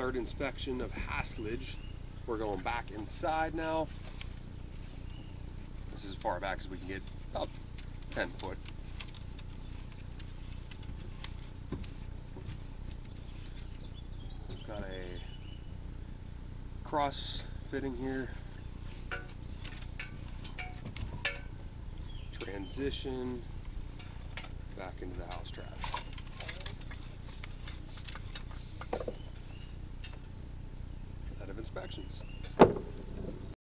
third inspection of hasselage. We're going back inside now. This is as far back as we can get, about 10 foot. We've got a cross fitting here. Transition back into the house traps. Out of inspections.